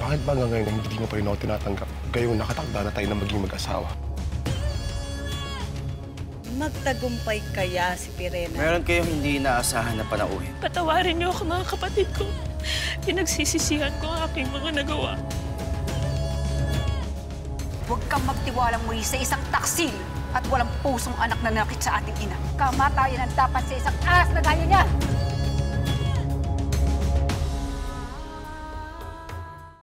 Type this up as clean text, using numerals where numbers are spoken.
Bakit ba hanggang ngayon hindi mo pa rin ako tinatanggap? Gayong nakatakda na tayo na maging mag-asawa. Magtagumpay kaya si Pirena? Meron kayong hindi inaasahan na panauhin. Patawarin niyo ako, mga kapatid ko. Pinagsisisihan ko ang aking mga nagawa. Huwag kang magtiwalang muli sa isang taksil at walang pusong anak na nakit sa ating ina. Kamatayan ang dapat sa isang aas na gaya niya!